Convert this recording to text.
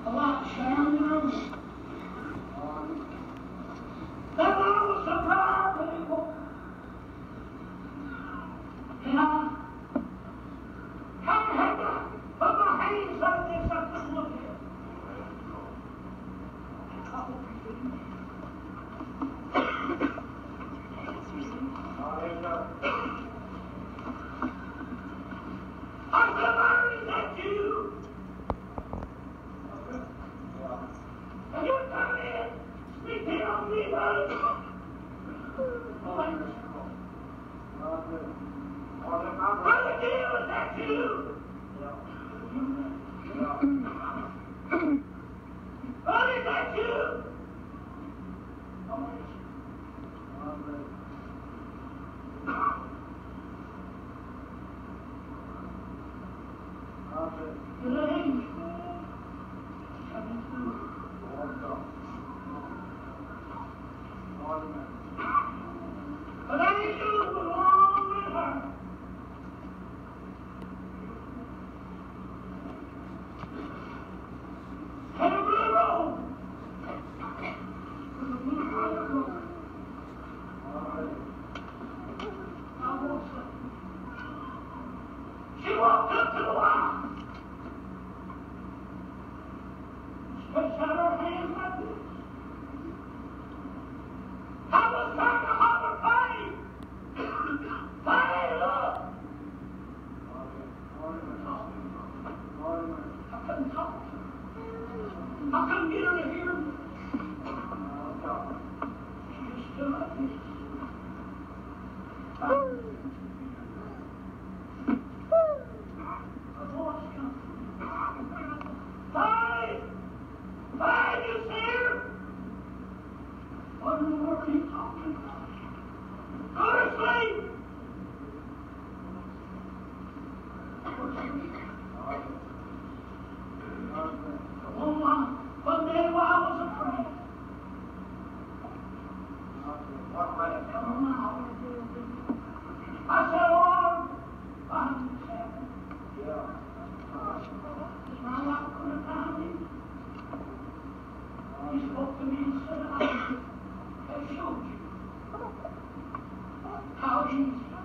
a lot, Sharon, you know. That I was surprised when he woke. And I kind of had to put my hands like this. I couldn't look at it. I hope he didn't. I said, Larry, is that you? And you come in, speak here on me, buddy. Brother Gill, is that you? Buddy, is that you? But I ain't sure belong with her. And a blue robe. With a blue robe. I want something. She walked up to the wall. Stretched out her hands like this. I was trying to holler, Fanny! Fanny, look! I couldn't talk. I couldn't get her to hear me. She just stood like this. Her voice comes. Fanny! Fanny, you see her? What in the world are you talking about? Go to sleep! Go to sleep. One day while I was afraid, what might have come out? I said, Lord, I'm seven. Is my life going to find me? He spoke to me and said, I have showed you how easy